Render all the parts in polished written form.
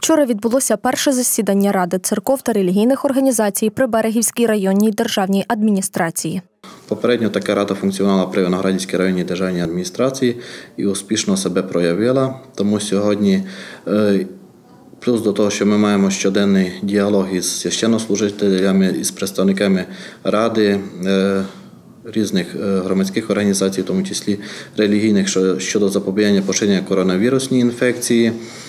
Вчора відбулося перше засідання Ради церков та релігійних організацій при Берегівській районній державній адміністрації. Попередньо така рада функціонувала при Виноградівській районній державній адміністрації і успішно себе проявила. Тому сьогодні, плюс до того, що ми маємо щоденний діалог із священнослужителями, із представниками ради, різних громадських організацій, в тому числі релігійних, щодо запобігання поширення коронавірусній інфекції.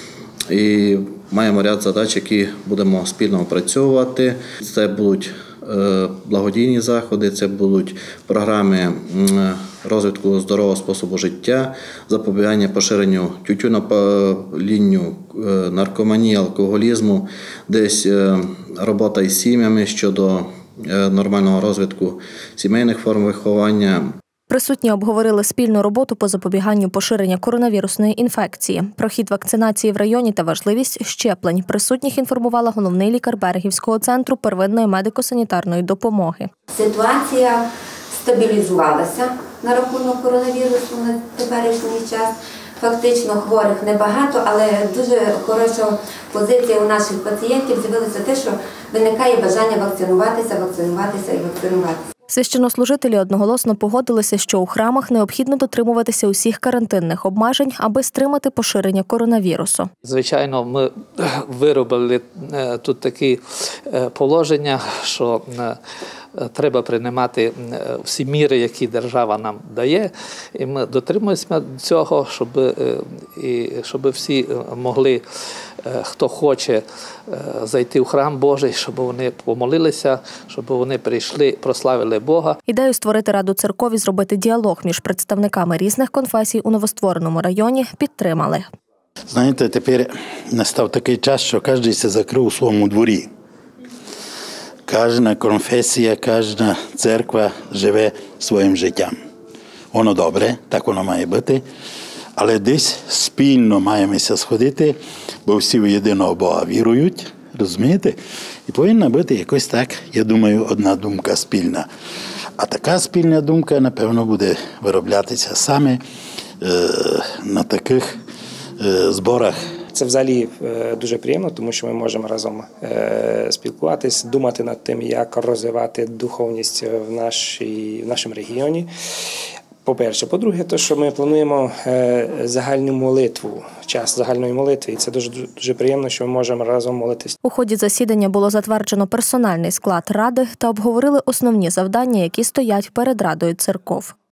І маємо ряд задач, які будемо спільно опрацьовувати. Це будуть благодійні заходи, це будуть програми розвитку здорового способу життя, запобігання поширенню тютюнопалінню, наркоманії, алкоголізму, десь робота із сім'ями щодо нормального розвитку сімейних форм виховання. Присутні обговорили спільну роботу по запобіганню поширення коронавірусної інфекції. Про хід вакцинації в районі та важливість щеплень присутніх інформувала головний лікар Берегівського центру первинної медико-санітарної допомоги. Ситуація стабілізувалася на рахунок коронавірусу на теперішній час. Фактично хворих небагато, але дуже хороша позиція у наших пацієнтів з'явилося те, що виникає бажання вакцинуватися. Священнослужителі одноголосно погодилися, що у храмах необхідно дотримуватися усіх карантинних обмежень, аби стримати поширення коронавірусу. Звичайно, ми виробили тут такі положення, що треба приймати всі міри, які держава нам дає, і ми дотримуємося цього, щоб всі могли, хто хоче зайти в храм Божий, щоб вони помолилися, щоб вони прийшли, прославили Бога. Ідею створити Раду церков і зробити діалог між представниками різних конфесій у новоствореному районі підтримали. Знаєте, тепер настав такий час, що кожен се закрив у своєму дворі. Кожна конфесія, кожна церква живе своїм життям. Воно добре, так воно має бути, але десь спільно маємося сходити, бо всі в єдиного Бога вірують, розумієте? І повинна бути якось так, я думаю, одна думка спільна. А така спільна думка, напевно, буде вироблятися саме на таких зборах. Це взагалі дуже приємно, тому що ми можемо разом спілкуватись, думати над тим, як розвивати духовність в нашому регіоні. По-перше. По-друге, те, що ми плануємо загальну молитву, час загальної молитви. І це дуже приємно, що ми можемо разом молитись. У ході засідання було затверджено персональний склад Ради та обговорили основні завдання, які стоять перед Радою церков.